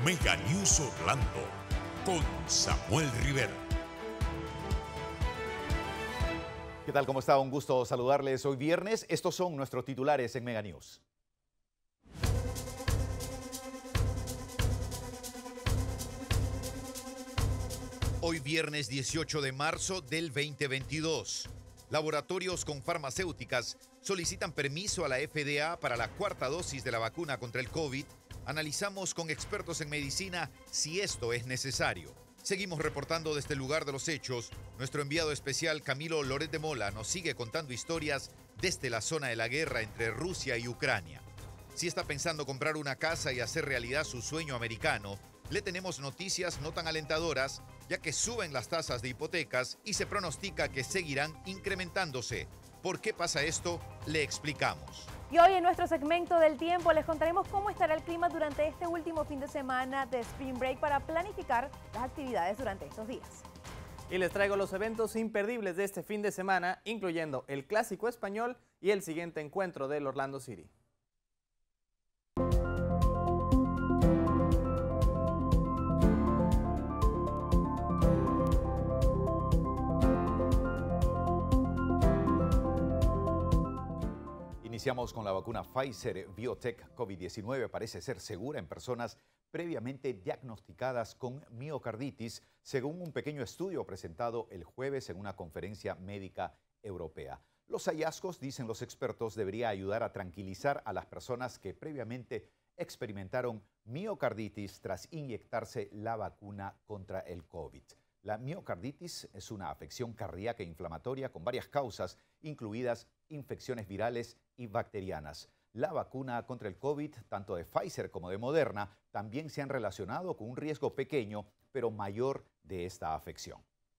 Mega News Orlando con Samuel Rivera. ¿Qué tal? ¿Cómo está? Un gusto saludarles hoy viernes. Estos son nuestros titulares en Mega News. Hoy viernes 18 de marzo del 2022. Laboratorios con farmacéuticas solicitan permiso a la FDA para la cuarta dosis de la vacuna contra el COVID. Analizamos con expertos en medicina si esto es necesario. Seguimos reportando desde el lugar de los hechos. Nuestro enviado especial Camilo Loret de Mola nos sigue contando historias desde la zona de la guerra entre Rusia y Ucrania. Si está pensando comprar una casa y hacer realidad su sueño americano, le tenemos noticias no tan alentadoras, ya que suben las tasas de hipotecas y se pronostica que seguirán incrementándose. ¿Por qué pasa esto? Le explicamos. Y hoy en nuestro segmento del tiempo les contaremos cómo estará el clima durante este último fin de semana de Spring Break para planificar las actividades durante estos días. Y les traigo los eventos imperdibles de este fin de semana, incluyendo el Clásico Español y el siguiente encuentro del Orlando City. Iniciamos con la vacuna Pfizer BioNTech COVID-19. Parece ser segura en personas previamente diagnosticadas con miocarditis, según un pequeño estudio presentado el jueves en una conferencia médica europea. Los hallazgos, dicen los expertos, debería ayudar a tranquilizar a las personas que previamente experimentaron miocarditis tras inyectarse la vacuna contra el COVID. La miocarditis es una afección cardíaca inflamatoria con varias causas, incluidas infecciones virales y bacterianas. La vacuna contra el COVID, tanto de Pfizer como de Moderna, también se han relacionado con un riesgo pequeño, pero mayor de esta afección.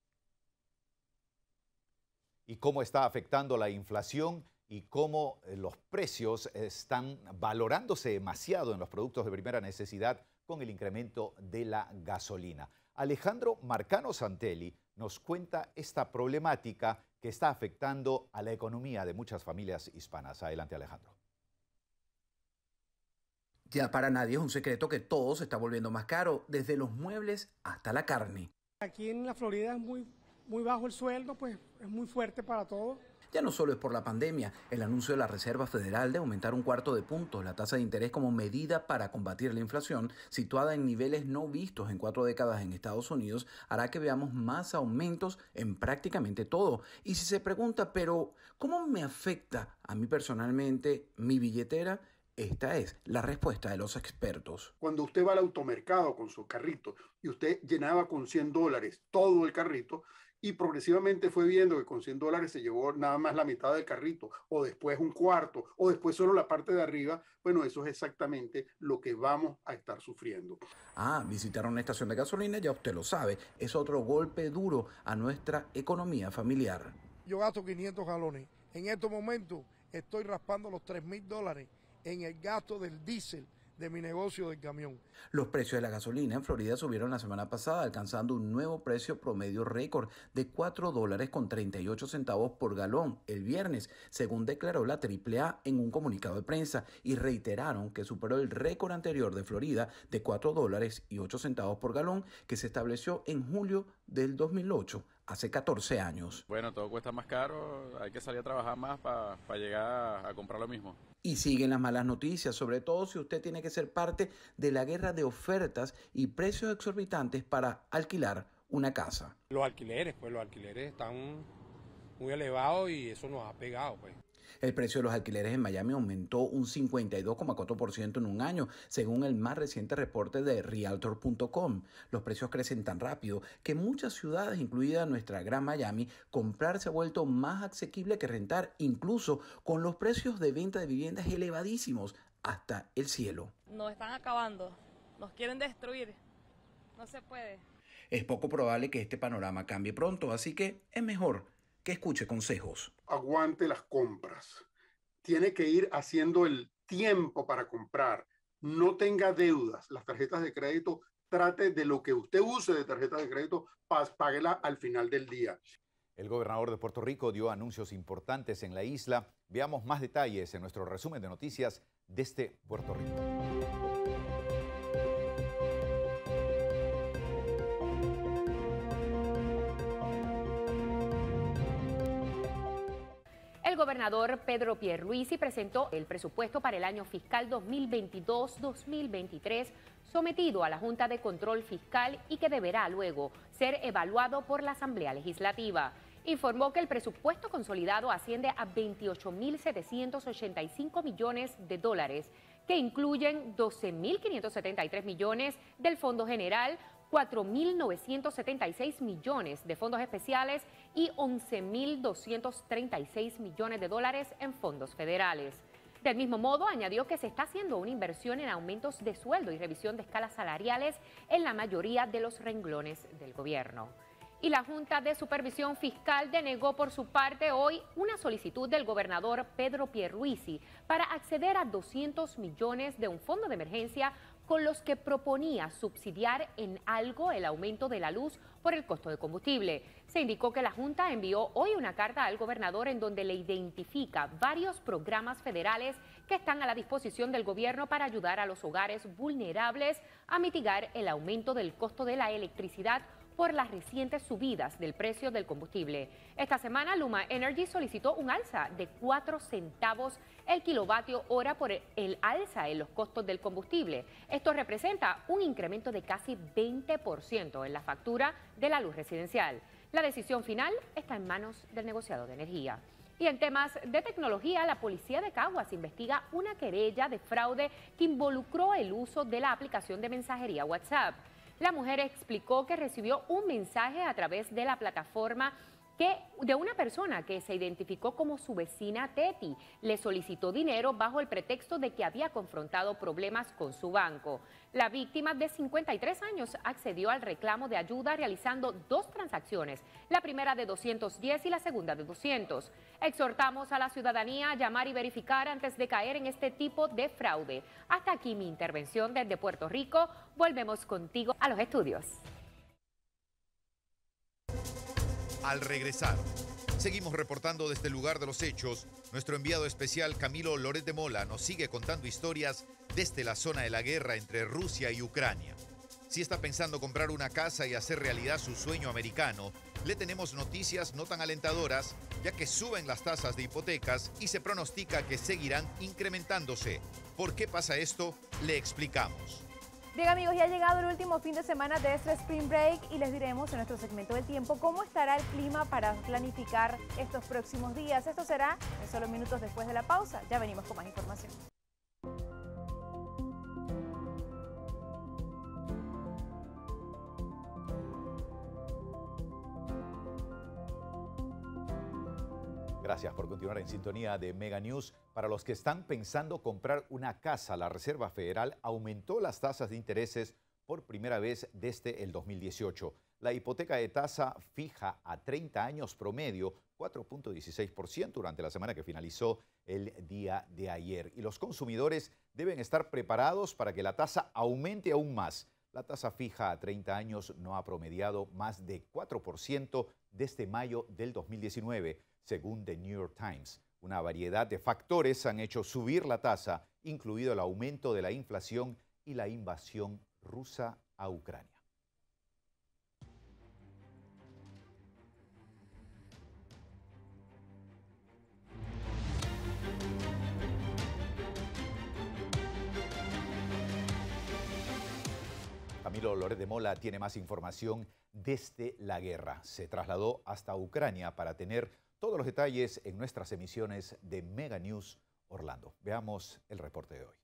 ¿Y cómo está afectando la inflación y cómo los precios están valorándose demasiado en los productos de primera necesidad con el incremento de la gasolina? Alejandro Marcano Santelli nos cuenta esta problemática que está afectando a la economía de muchas familias hispanas. Adelante, Alejandro. Ya para nadie es un secreto que todo se está volviendo más caro, desde los muebles hasta la carne. Aquí en la Florida es muy bajo el sueldo, pues es muy fuerte para todo. Ya no solo es por la pandemia, el anuncio de la Reserva Federal de aumentar 1/4 de punto la tasa de interés como medida para combatir la inflación, situada en niveles no vistos en 4 décadas en Estados Unidos, hará que veamos más aumentos en prácticamente todo. Y si se pregunta, pero ¿cómo me afecta a mí personalmente mi billetera? Esta es la respuesta de los expertos. Cuando usted va al automercado con su carrito y usted llenaba con $100 todo el carrito, y progresivamente fue viendo que con $100 se llevó nada más la mitad del carrito, o después un cuarto, o después solo la parte de arriba, bueno, eso es exactamente lo que vamos a estar sufriendo. Visitar una estación de gasolina, ya usted lo sabe, es otro golpe duro a nuestra economía familiar. Yo gasto 500 galones. En estos momentos estoy raspando los $3,000 en el gasto del diésel de mi negocio del camión. Los precios de la gasolina en Florida subieron la semana pasada, alcanzando un nuevo precio promedio récord de $4.38 por galón el viernes, según declaró la AAA en un comunicado de prensa, y reiteraron que superó el récord anterior de Florida de $4.08 por galón que se estableció en julio del 2008, hace 14 años. Bueno, todo cuesta más caro, hay que salir a trabajar más para llegar a comprar lo mismo. Y siguen las malas noticias, sobre todo si usted tiene que ser parte de la guerra de ofertas y precios exorbitantes para alquilar una casa. Los alquileres están muy elevados y eso nos ha pegado, pues. El precio de los alquileres en Miami aumentó un 52,4% en un año, según el más reciente reporte de Realtor.com. Los precios crecen tan rápido que en muchas ciudades, incluida nuestra gran Miami, comprar se ha vuelto más asequible que rentar, incluso con los precios de venta de viviendas elevadísimos hasta el cielo. Nos están acabando, nos quieren destruir, no se puede. Es poco probable que este panorama cambie pronto, así que es mejor que escuche consejos. Aguante las compras. Tiene que ir haciendo el tiempo para comprar. No tenga deudas. Las tarjetas de crédito, trate de lo que usted use de tarjeta de crédito, páguela al final del día. El gobernador de Puerto Rico dio anuncios importantes en la isla. Veamos más detalles en nuestro resumen de noticias desde Puerto Rico. El gobernador Pedro Pierluisi presentó el presupuesto para el año fiscal 2022-2023 sometido a la Junta de Control Fiscal y que deberá luego ser evaluado por la Asamblea Legislativa. Informó que el presupuesto consolidado asciende a 28.785 millones de dólares, que incluyen 12.573 millones del Fondo General, 4.976 millones de fondos especiales y 11.236 millones de dólares en fondos federales. Del mismo modo, añadió que se está haciendo una inversión en aumentos de sueldo y revisión de escalas salariales en la mayoría de los renglones del gobierno. Y la Junta de Supervisión Fiscal denegó por su parte hoy una solicitud del gobernador Pedro Pierluisi para acceder a 200 millones de un fondo de emergencia con los que proponía subsidiar en algo el aumento de la luz por el costo de combustible. Se indicó que la Junta envió hoy una carta al gobernador en donde le identifica varios programas federales que están a la disposición del gobierno para ayudar a los hogares vulnerables a mitigar el aumento del costo de la electricidad por las recientes subidas del precio del combustible. Esta semana, Luma Energy solicitó un alza de 4 centavos el kilovatio hora por el alza en los costos del combustible. Esto representa un incremento de casi 20% en la factura de la luz residencial. La decisión final está en manos del negociado de energía. Y en temas de tecnología, la policía de Caguas investiga una querella de fraude que involucró el uso de la aplicación de mensajería WhatsApp. La mujer explicó que recibió un mensaje a través de la plataforma de una persona que se identificó como su vecina Teti. Le solicitó dinero bajo el pretexto de que había confrontado problemas con su banco. La víctima de 53 años accedió al reclamo de ayuda realizando 2 transacciones, la primera de 210 y la segunda de 200. Exhortamos a la ciudadanía a llamar y verificar antes de caer en este tipo de fraude. Hasta aquí mi intervención desde Puerto Rico. Volvemos contigo a los estudios. Al regresar, seguimos reportando desde el lugar de los hechos. Nuestro enviado especial Camilo Loret de Mola nos sigue contando historias desde la zona de la guerra entre Rusia y Ucrania. Si está pensando comprar una casa y hacer realidad su sueño americano, le tenemos noticias no tan alentadoras, ya que suben las tasas de hipotecas y se pronostica que seguirán incrementándose. ¿Por qué pasa esto? Le explicamos. Bien amigos, ya ha llegado el último fin de semana de este Spring Break y les diremos en nuestro segmento del tiempo cómo estará el clima para planificar estos próximos días. Esto será en solo minutos después de la pausa. Ya venimos con más información. Gracias por continuar en sintonía de Mega News. Para los que están pensando comprar una casa, la Reserva Federal aumentó las tasas de intereses por primera vez desde el 2018. La hipoteca de tasa fija a 30 años promedio, 4.16% durante la semana que finalizó el día de ayer. Y los consumidores deben estar preparados para que la tasa aumente aún más. La tasa fija a 30 años no ha promediado más de 4% desde mayo del 2019. Según The New York Times, una variedad de factores han hecho subir la tasa, incluido el aumento de la inflación y la invasión rusa a Ucrania. Camilo Loret de Mola tiene más información desde la guerra. Se trasladó hasta Ucrania para tener todos los detalles en nuestras emisiones de Mega News Orlando. Veamos el reporte de hoy.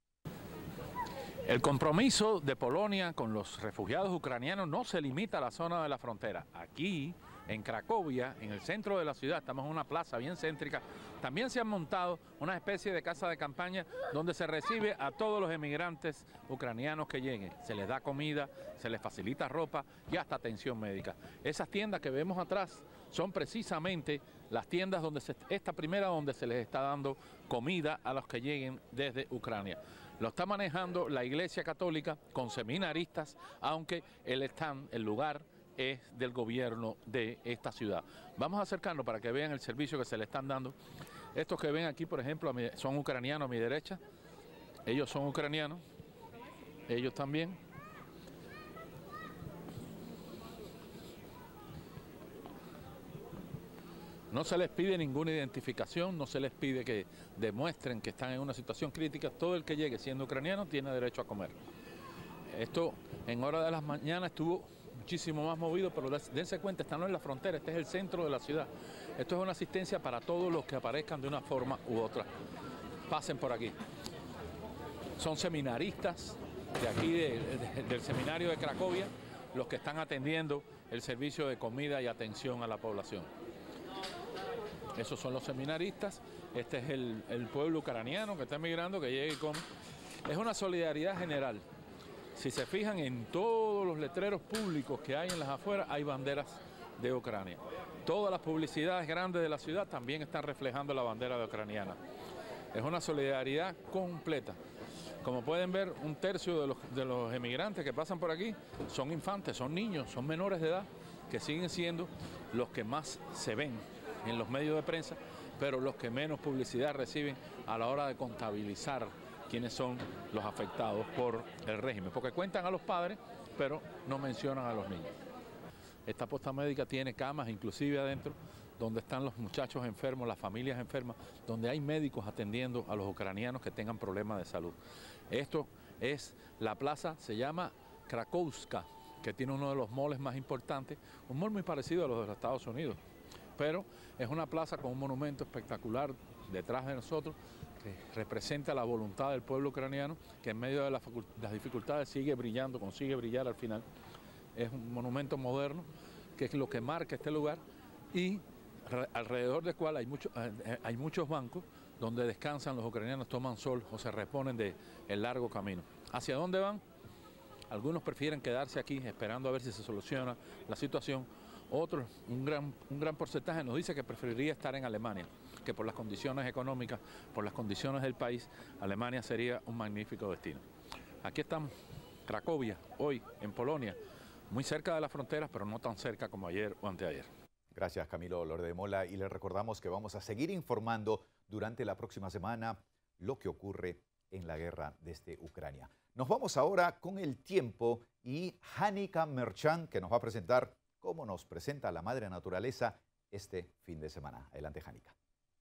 El compromiso de Polonia con los refugiados ucranianos no se limita a la zona de la frontera. Aquí, en Cracovia, en el centro de la ciudad, estamos en una plaza bien céntrica, también se han montado una especie de casa de campaña donde se recibe a todos los emigrantes ucranianos que lleguen. Se les da comida, se les facilita ropa y hasta atención médica. Esas tiendas que vemos atrás son precisamente las tiendas esta primera donde se les está dando comida a los que lleguen desde Ucrania. Lo está manejando la Iglesia Católica con seminaristas, aunque el lugar es del gobierno de esta ciudad. Vamos a acercarnos para que vean el servicio que se le están dando. Estos que ven aquí, por ejemplo, son ucranianos a mi derecha. Ellos son ucranianos. Ellos también. No se les pide ninguna identificación, no se les pide que demuestren que están en una situación crítica. Todo el que llegue siendo ucraniano tiene derecho a comer. Esto en horas de las mañanas estuvo muchísimo más movido, pero dense cuenta, esta no es la frontera, este es el centro de la ciudad. Esto es una asistencia para todos los que aparezcan de una forma u otra. Pasen por aquí. Son seminaristas de aquí, del seminario de Cracovia, los que están atendiendo el servicio de comida y atención a la población. Esos son los seminaristas, este es el pueblo ucraniano que está emigrando, que llegue con... Es una solidaridad general. Si se fijan en todos los letreros públicos que hay en las afueras, hay banderas de Ucrania. Todas las publicidades grandes de la ciudad también están reflejando la bandera de ucraniana. Es una solidaridad completa. Como pueden ver, un tercio de los emigrantes que pasan por aquí son infantes, son niños, son menores de edad, que siguen siendo los que más se ven en los medios de prensa, pero los que menos publicidad reciben a la hora de contabilizar quiénes son los afectados por el régimen, porque cuentan a los padres, pero no mencionan a los niños. Esta posta médica tiene camas, inclusive adentro, donde están los muchachos enfermos, las familias enfermas, donde hay médicos atendiendo a los ucranianos que tengan problemas de salud. Esto es la plaza, se llama Krakowska, que tiene uno de los moles más importantes, un mall muy parecido a los de los Estados Unidos, pero es una plaza con un monumento espectacular detrás de nosotros que representa la voluntad del pueblo ucraniano, que en medio de las dificultades sigue brillando, consigue brillar al final. Es un monumento moderno, que es lo que marca este lugar, y alrededor del cual hay muchos bancos donde descansan los ucranianos, toman sol o se reponen del largo camino. ¿Hacia dónde van? Algunos prefieren quedarse aquí esperando a ver si se soluciona la situación. Otros, un gran porcentaje nos dice que preferiría estar en Alemania, que por las condiciones económicas, por las condiciones del país, Alemania sería un magnífico destino. Aquí estamos, Cracovia, hoy en Polonia, muy cerca de las fronteras, pero no tan cerca como ayer o anteayer. Gracias, Camilo Loret de Mola, y les recordamos que vamos a seguir informando durante la próxima semana lo que ocurre en la guerra desde Ucrania. Nos vamos ahora con el tiempo y Hanika Merchan, que nos va a presentar cómo nos presenta la madre naturaleza este fin de semana. Adelante, Hanika.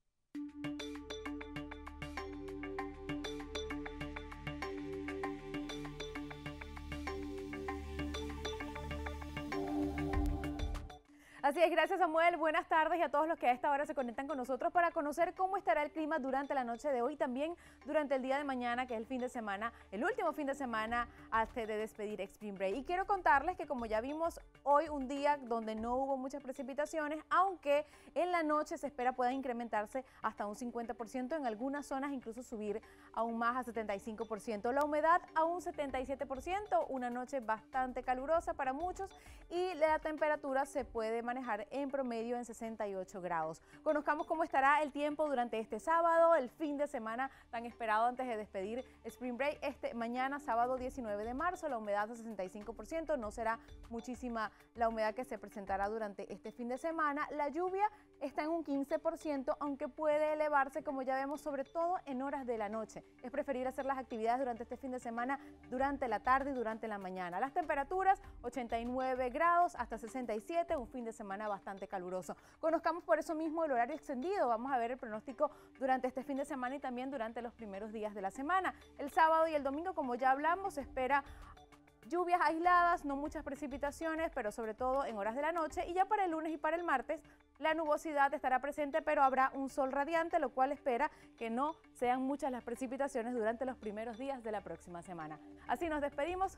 Así es, gracias Samuel, buenas tardes y a todos los que a esta hora se conectan con nosotros para conocer cómo estará el clima durante la noche de hoy, también durante el día de mañana, que es el fin de semana, el último fin de semana antes de despedir Spring Break. Y quiero contarles que como ya vimos hoy, un día donde no hubo muchas precipitaciones, aunque en la noche se espera pueda incrementarse hasta un 50%, en algunas zonas incluso subir aún más a 75%. La humedad a un 77%, una noche bastante calurosa para muchos y la temperatura se puede manejar en promedio en 68 grados. Conozcamos cómo estará el tiempo durante este sábado, el fin de semana tan esperado antes de despedir Spring Break. Mañana, sábado 19 de marzo, la humedad a 65%, no será muchísima la humedad que se presentará durante este fin de semana. La lluvia está en un 15%, aunque puede elevarse, como ya vemos, sobre todo en horas de la noche. Es preferible hacer las actividades durante este fin de semana, durante la tarde y durante la mañana. Las temperaturas, 89 grados hasta 67, un fin de semana bastante caluroso. Conozcamos por eso mismo el horario extendido. Vamos a ver el pronóstico durante este fin de semana y también durante los primeros días de la semana. El sábado y el domingo, como ya hablamos, se espera lluvias aisladas, no muchas precipitaciones, pero sobre todo en horas de la noche. Y ya para el lunes y para el martes, la nubosidad estará presente, pero habrá un sol radiante, lo cual espera que no sean muchas las precipitaciones durante los primeros días de la próxima semana. Así nos despedimos.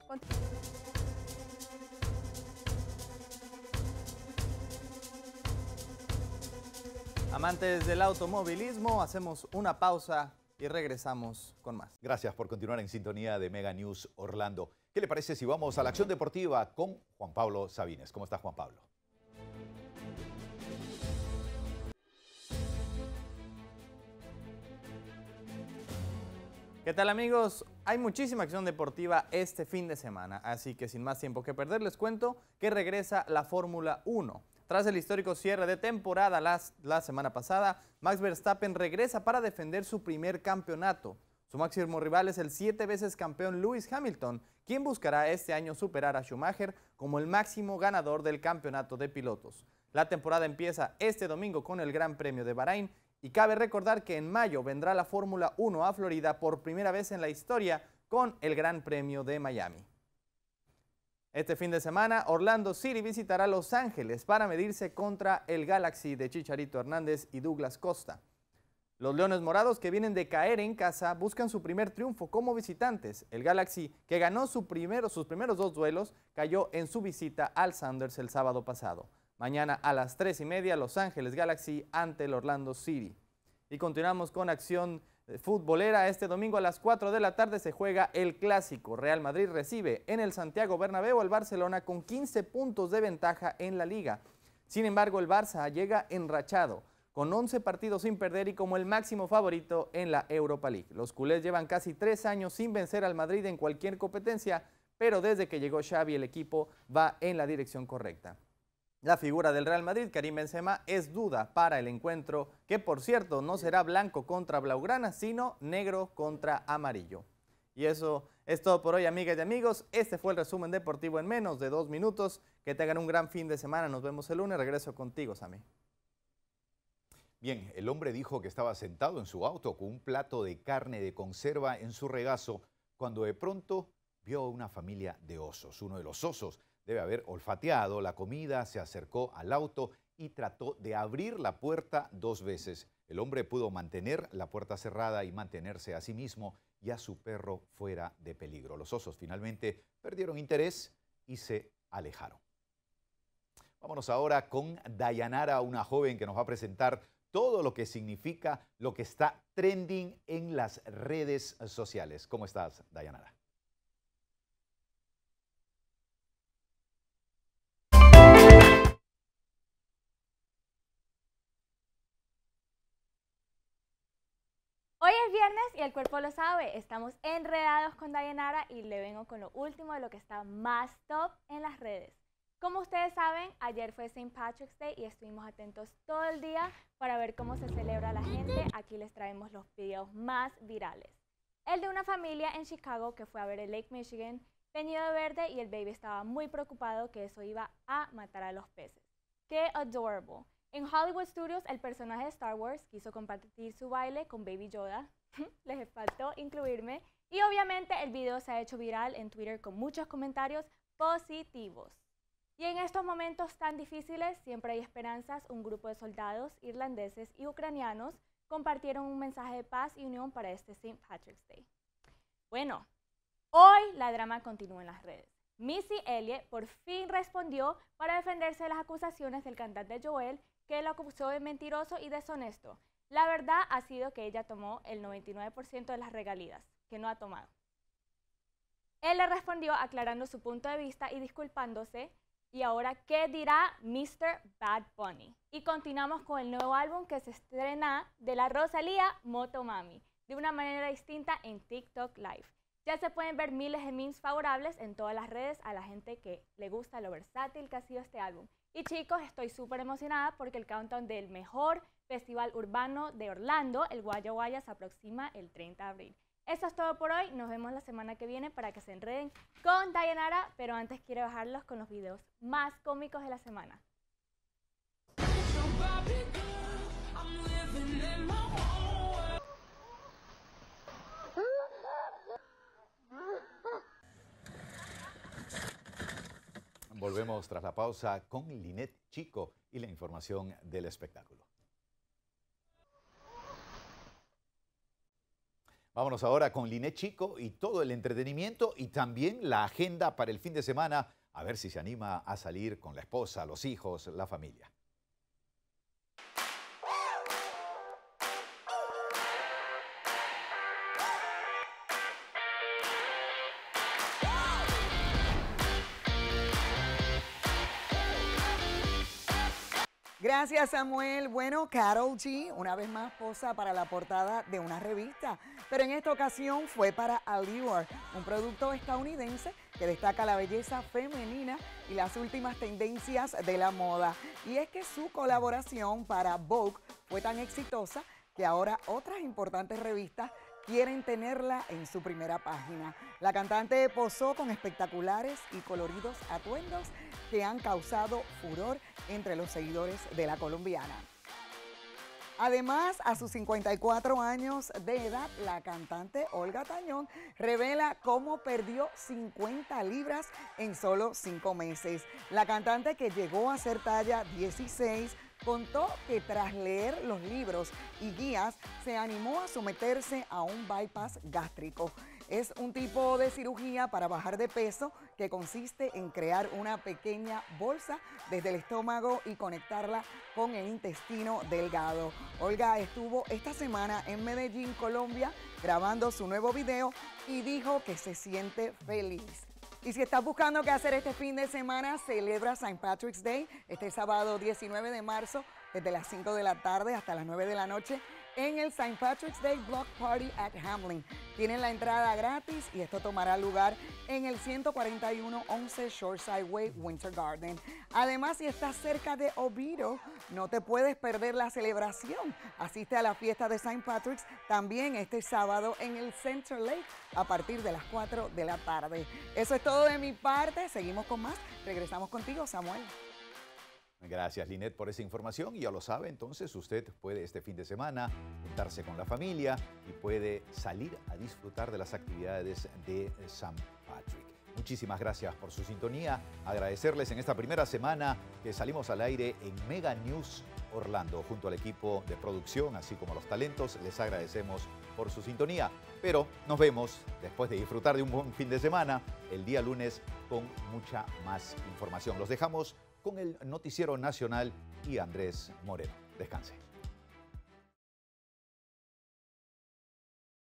Amantes del automovilismo, hacemos una pausa y regresamos con más. Gracias por continuar en sintonía de Mega News Orlando. ¿Qué le parece si vamos a la acción deportiva con Juan Pablo Sabines? ¿Cómo está, Juan Pablo? ¿Qué tal, amigos? Hay muchísima acción deportiva este fin de semana, así que sin más tiempo que perder les cuento que regresa la Fórmula 1. Tras el histórico cierre de temporada la semana pasada, Max Verstappen regresa para defender su primer campeonato. Su máximo rival es el 7 veces campeón Lewis Hamilton, quien buscará este año superar a Schumacher como el máximo ganador del campeonato de pilotos. La temporada empieza este domingo con el Gran Premio de Bahrein y cabe recordar que en mayo vendrá la Fórmula 1 a Florida por primera vez en la historia con el Gran Premio de Miami. Este fin de semana, Orlando City visitará Los Ángeles para medirse contra el Galaxy de Chicharito Hernández y Douglas Costa. Los Leones Morados, que vienen de caer en casa, buscan su primer triunfo como visitantes. El Galaxy, que ganó sus primeros 2 duelos, cayó en su visita al Sounders el sábado pasado. Mañana a las 3:30, Los Ángeles Galaxy ante el Orlando City. Y continuamos con acción futbolera. Este domingo a las 4 de la tarde se juega el Clásico. Real Madrid recibe en el Santiago Bernabéu al Barcelona con 15 puntos de ventaja en la Liga. Sin embargo, el Barça llega enrachado, con 11 partidos sin perder y como el máximo favorito en la Europa League. Los culés llevan casi 3 años sin vencer al Madrid en cualquier competencia, pero desde que llegó Xavi el equipo va en la dirección correcta. La figura del Real Madrid, Karim Benzema, es duda para el encuentro, que por cierto no será blanco contra blaugrana, sino negro contra amarillo. Y eso es todo por hoy, amigas y amigos. Este fue el resumen deportivo en menos de 2 minutos. Que tengan un gran fin de semana. Nos vemos el lunes. Regreso contigo, Sammy. Bien, el hombre dijo que estaba sentado en su auto con un plato de carne de conserva en su regazo cuando de pronto vio a una familia de osos. Uno de los osos debe haber olfateado la comida, se acercó al auto y trató de abrir la puerta 2 veces. El hombre pudo mantener la puerta cerrada y mantenerse a sí mismo y a su perro fuera de peligro. Los osos finalmente perdieron interés y se alejaron. Vámonos ahora con Dayanara, una joven que nos va a presentar todo lo que significa lo que está trending en las redes sociales. ¿Cómo estás, Dayanara? Hoy es viernes y el cuerpo lo sabe, estamos enredados con Dayanara y le vengo con lo último de lo que está más top en las redes. Como ustedes saben, ayer fue St. Patrick's Day y estuvimos atentos todo el día para ver cómo se celebra la gente. Aquí les traemos los videos más virales. El de una familia en Chicago que fue a ver el Lake Michigan teñido de verde y el baby estaba muy preocupado que eso iba a matar a los peces. ¡Qué adorable! En Hollywood Studios, el personaje de Star Wars quiso compartir su baile con Baby Yoda. Les faltó incluirme. Y obviamente el video se ha hecho viral en Twitter con muchos comentarios positivos. Y en estos momentos tan difíciles, siempre hay esperanzas. Un grupo de soldados irlandeses y ucranianos compartieron un mensaje de paz y unión para este St. Patrick's Day. Bueno, hoy la drama continúa en las redes. Missy Elliott por fin respondió para defenderse de las acusaciones del cantante Joel, que lo acusó de mentiroso y deshonesto. La verdad ha sido que ella tomó el 99% de las regalías, que no ha tomado. Él le respondió aclarando su punto de vista y disculpándose. Y ahora, ¿qué dirá Mr. Bad Bunny? Y continuamos con el nuevo álbum que se estrena de la Rosalía, Motomami, de una manera distinta en TikTok Live. Ya se pueden ver miles de memes favorables en todas las redes a la gente que le gusta lo versátil que ha sido este álbum. Y chicos, estoy súper emocionada porque el countdown del mejor festival urbano de Orlando, el Guaya Guaya, se aproxima el 30 de abril. Eso es todo por hoy, nos vemos la semana que viene para que se enreden con Dayanara, pero antes quiero bajarlos con los videos más cómicos de la semana. Volvemos tras la pausa con Lynette Chico y la información del espectáculo. Vámonos ahora con Lynette Chico y todo el entretenimiento y también la agenda para el fin de semana, a ver si se anima a salir con la esposa, los hijos, la familia. Gracias, Samuel. Bueno, Karol G una vez más posa para la portada de una revista, pero en esta ocasión fue para Allure, un producto estadounidense que destaca la belleza femenina y las últimas tendencias de la moda. Y es que su colaboración para Vogue fue tan exitosa que ahora otras importantes revistas quieren tenerla en su primera página. La cantante posó con espectaculares y coloridos atuendos que han causado furor entre los seguidores de la colombiana. Además, a sus 54 años de edad, la cantante Olga Tañón revela cómo perdió 50 libras en solo 5 meses. La cantante, que llegó a ser talla 16, contó que tras leer los libros y guías se animó a someterse a un bypass gástrico. Es un tipo de cirugía para bajar de peso que consiste en crear una pequeña bolsa desde el estómago y conectarla con el intestino delgado. Olga estuvo esta semana en Medellín, Colombia, grabando su nuevo video y dijo que se siente feliz. Y si estás buscando qué hacer este fin de semana, celebra St. Patrick's Day este sábado 19 de marzo desde las 5 de la tarde hasta las 9 de la noche en el St. Patrick's Day Block Party at Hamlin. Tienen la entrada gratis y esto tomará lugar en el 14111 Shoreside Way, Winter Garden. Además, si estás cerca de Oviedo, no te puedes perder la celebración. Asiste a la fiesta de St. Patrick's también este sábado en el Center Lake a partir de las 4 de la tarde. Eso es todo de mi parte. Seguimos con más. Regresamos contigo, Samuel. Gracias, Linet, por esa información. Y ya lo sabe, entonces usted puede este fin de semana juntarse con la familia y puede salir a disfrutar de las actividades de St. Patrick. Muchísimas gracias por su sintonía. Agradecerles en esta primera semana que salimos al aire en Mega News Orlando junto al equipo de producción, así como los talentos. Les agradecemos por su sintonía. Pero nos vemos después de disfrutar de un buen fin de semana el día lunes con mucha más información. Los dejamos con el Noticiero Nacional y Andrés Moreno. Descanse.